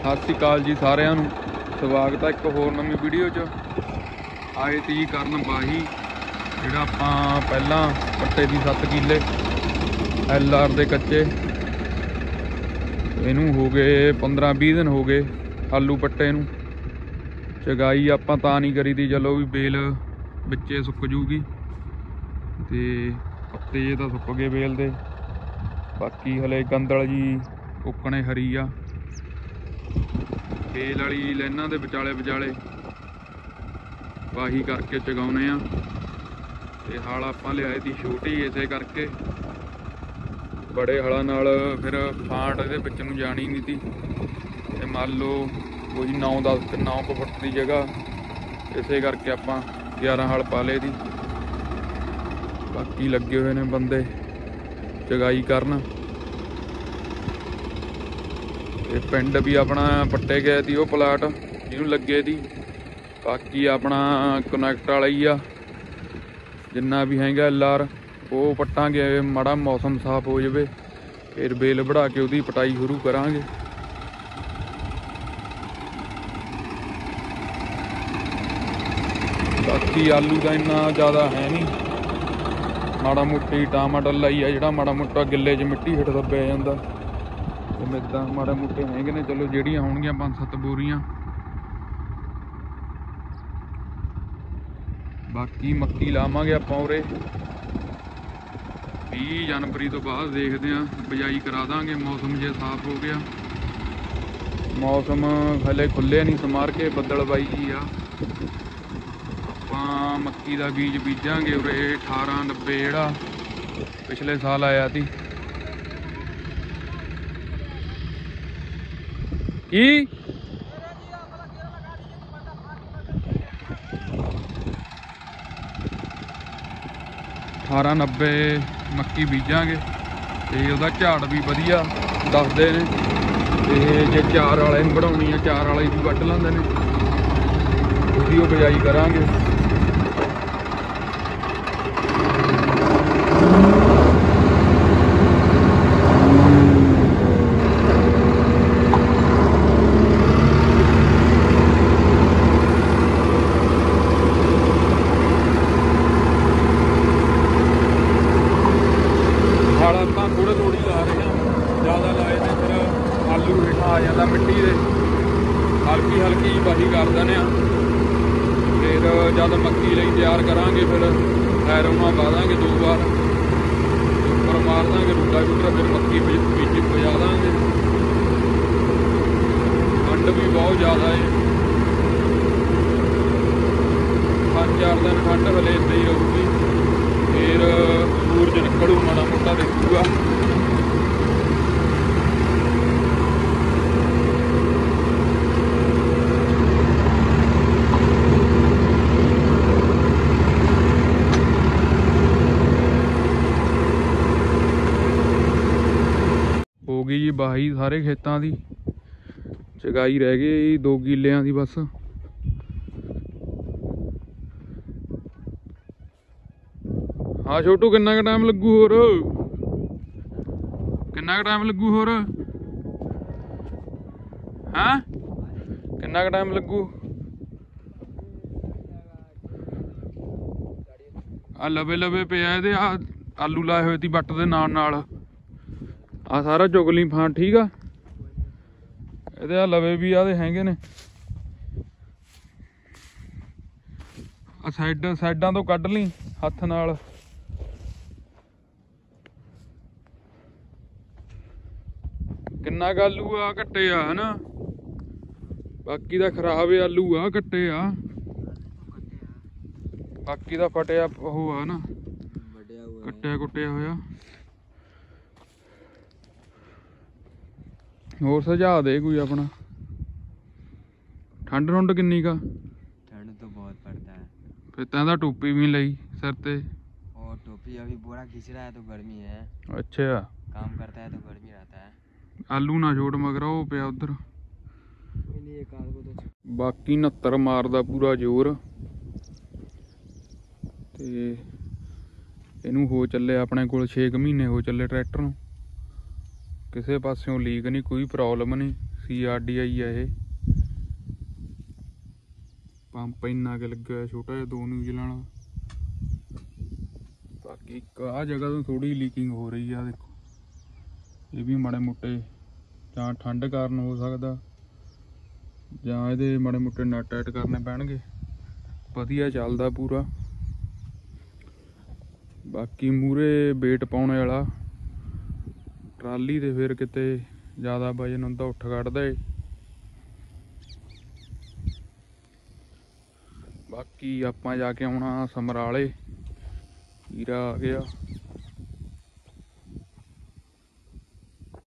सत श्री अकाल जी सारिਆਂ ਨੂੰ स्वागत है एक होर नवीं वीडियो च। आए ती करन बाही ਜਿਹੜਾ ਆਪਾਂ ਪਹਿਲਾਂ ਪੱਟੇ ਦੀ 7 ਕਿੱਲੇ LR ਦੇ ਕੱਚੇ, ਇਹਨੂੰ ਹੋ ਗਏ 15-20 ਦਿਨ ਹੋ ਗਏ ਆਲੂ ਪੱਟੇ ਨੂੰ। ਚਗਾਈ ਆਪਾਂ ਤਾਂ ਨਹੀਂ ਕਰੀ ਤੀ, ਚਲੋ ਵੀ ਬੇਲ ਵਿੱਚੇ ਸੁੱਕ ਜੂਗੀ ਤੇ ਪੱਤੇ ਜੇ ਤਾਂ ਸੁੱਕ ਗਏ ਬੇਲ ਦੇ, ਬਾਕੀ ਹਲੇ ਗੰਦਲ ਜੀ ਉੱਕਣੇ ਹਰੀ ਆ। ਬੇਲ वाली लाइनां दे विचाले विचाले वाही करके चगाउने आ ते हल आपां लियाए दी छोटी इसे करके, बड़े हला नाल फिर फांट इहदे विच नूं जानी नहीं थी ते मान लो कोई 9 फुट की जगह, इसे करके आपां 11 हल पा ले दी। बाकी लगे हुए ने बंदे चगाई करन। पिंड भी अपना पट्टे गए थी वो प्लाट जिन्होंने लगे थी, बाकी अपना कनैक्ट वाला ही आ जिन्ना भी हैगा LR वो पट्टांगे। माड़ा मौसम साफ हो जाए फिर बेल बढ़ा के उसकी पटाई शुरू करांगे। बाकी आलू का इन्ना ज़्यादा है नहीं, माड़ा मोटी टामाटल ही है जिहड़ा माड़ा मोटा गिले च मिट्टी हेठ दब्बिया जांदा। इदा माड़े मोटे हैगे ने, चलो ਜਿਹੜੀਆਂ ਹੋਣਗੀਆਂ 5-7 बोरियां। बाकी मक्की लावांगे आपां उरे 20 जनवरी तो बाद, देखते हैं बिजाई करा देंगे। मौसम जे साफ हो गया, मौसम हले खुले नहीं समार के बदलबाई जी आ। आपां मक्की का बीज बीजांगे उरे 1890 जिहड़ा पिछले साल आया थी। की 1890 मक्की बीजांगे ते उहदा झाड़ भी वधिया दसदे ने। ते जे चार वाले नूं बढ़ाउणी है, चार वाले भी वड्ढ लैंदे ने, उसदी ओह बिजाई करांगे। थोड़े थोड़ी ला रहे हैं, ज़्यादा लाए तो फिर आलू हेठा आ जाता मिट्टी दे, हल्की हल्की वाही कर देने। फिर जब मक्की लई तैयार करांगे फिर हैरोना पा देंगे 2 बार, उपर मार देंगे रूटावेटर, फिर मक्की बीज पजा देंगे। ठंड भी बहुत ज़्यादा है, 5-4 दिन ठंड हले इदा ही रहूगी, फिर सूरज निकलू माड़ा मोटा देखूगा। हो गई जी बाही सारे खेतों की, चगाई रह गई 2 किल्लियां की बस। हाँ छोटू किन्ना का टाइम लगू होर, किन्ना का टाइम लगू होर, हाँ किन्ना का टाइम लगू। आ लवे लवे पे दे आ आलू लाए हुए ती बट दे नाल नाल, आ सारा चुग ली फां, ठीक आ। ਇਹਦੇ ਆ ਲਵੇ ਵੀ ਆਦੇ ਹੈਗੇ ਨੇ, ਆ ਸਾਈਡਾਂ ਤੋਂ ਕੱਢ ਲਈ ਹੱਥ ਨਾਲ। किन्ना क आलू आ कट्टे आ है ना, बाकी दा खराब आलू आ कट्टे आ, बाकी दा फटिया ओह आ ना, कट्टिया कुट्टिया होया। होर सुझाव दे कोई अपना। ठंड ठुंड किन्नी का? ठंड तो बहुत पड़ता है। फिर तैं टोपी भी लई सिर ते, और टोपी अभी बोरा खींच रहा है तो गर्मी है। अच्छा काम करता है तो गर्मी रहता है। आलू ना छोड़ मगर वो पिया उधर। बाकी 69 मारदा पूरा जोर ते इनू हो चले अपने कोल 6 महीने हो चले ट्रैक्टर नूं, किसी पासों लीक नहीं, कोई प्रॉब्लम नहीं, CRDI ਆ ਇਹ ਪੰਪ ਇੰਨਾ ਕੁ ਲੱਗਿਆ ਹੋਇਆ ਛੋਟਾ ਜਿਹਾ 2 ਨਿਊਜ਼ਲ ਵਾਲਾ। ਬਾਕੀ ਇੱਕ ਆਹ ਜਗ੍ਹਾ ਤੋਂ ਥੋੜੀ ਲੀਕਿੰਗ ਹੋ ਰਹੀ ਆ, ਦੇਖੋ ਇਹ ਵੀ ਮਾੜੇ ਮੋਟੇ ਜਾਂ ਠੰਡ ਕਾਰਨ ਹੋ ਸਕਦਾ ਜਾਂ ਇਹਦੇ ਮਾੜੇ ਮੋਟੇ ਨਟ ਟਾਈਟ ਕਰਨੇ ਪੈਣਗੇ। ਵਧੀਆ ਚੱਲਦਾ ਪੂਰਾ। ਬਾਕੀ ਮੂਹਰੇ ਵੇਟ ਪਾਉਣੇ ਵਾਲਾ ਟਰਾਲੀ ਤੇ ਫਿਰ ਕਿਤੇ ਜ਼ਿਆਦਾ ਵਜਨ ਹੁੰਦਾ ਉੱਠ ਕੱਢਦਾ ਏ। ਬਾਕੀ ਆਪਾਂ ਜਾ ਕੇ ਆਉਣਾ ਸਮਰਾਲੇ, ਹੀਰਾ ਆ ਗਿਆ।